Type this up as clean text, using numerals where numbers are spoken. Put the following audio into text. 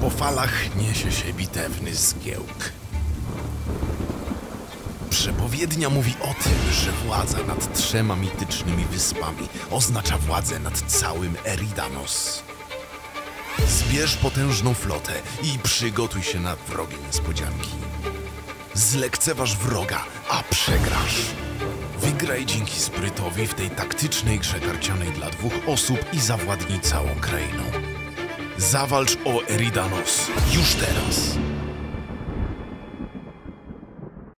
Po falach niesie się bitewny zgiełk. Przepowiednia mówi o tym, że władza nad 3 mitycznymi wyspami oznacza władzę nad całym Eridanos. Zbierz potężną flotę i przygotuj się na wrogie niespodzianki. Zlekceważ wroga, a przegrasz. Wygraj dzięki sprytowi w tej taktycznej grze karcianej dla 2 osób i zawładnij całą krainą. Zawalcz o Eridanos już teraz.